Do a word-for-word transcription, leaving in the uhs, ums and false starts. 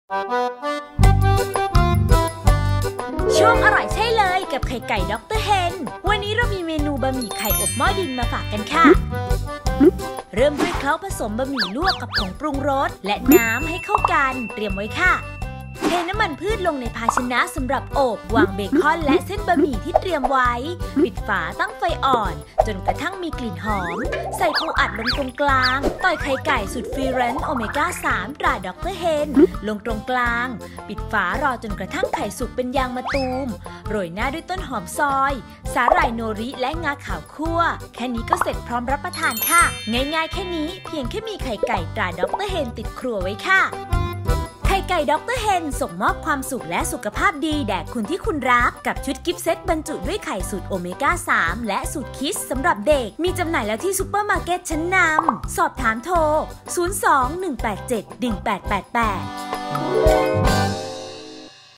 ช่วงอร่อยใช่เลยกับไข่ไก่ด็อกเตอร์เฮนวันนี้เรามีเมนูบะหมี่ไข่อบหม้อดินมาฝากกันค่ะเริ่มด้วยเคล้าผสมบะหมี่ลวกกับผงปรุงรสและน้ำให้เข้ากันเตรียมไว้ค่ะเทน้ำมันพืชลงในภาชนะสำหรับอบวางเบคอนและเส้นบะหมี่ที่เตรียมไว้ปิดฝาตั้งไฟอ่อนจนกระทั่งมีกลิ่นหอมใส่ปูอัดลงตรงกลางต่อยไข่ไก่สูตรฟรีแรนซ์โอเมก้าสามตราด็อกเตอร์เฮนลงตรงกลางปิดฝารอจนกระทั่งไข่สุกเป็นยางมะตูมโรยหน้าด้วยต้นหอมซอยสาหร่ายโนริและงาขาวคั่วแค่นี้ก็เสร็จพร้อมรับประทานค่ะง่ายๆแค่นี้เพียงแค่มีไข่ไก่ตราด็อกเตอร์เฮนติดครัวไว้ค่ะไข่ไก่ด็อกเตอร์เฮนส่งมอบความสุขและสุขภาพดีแด่คุณที่คุณรักกับชุดกิฟต์เซตบรรจุด้วยไข่สูตรโอเมก้าสามและสูตรคิสสำหรับเด็กมีจำหน่ายแล้วที่ซุปเปอร์มาร์เก็ตชั้นนำสอบถามโทรศูนย์ สอง หนึ่ง แปด เจ็ด หนึ่ง แปด แปด แปด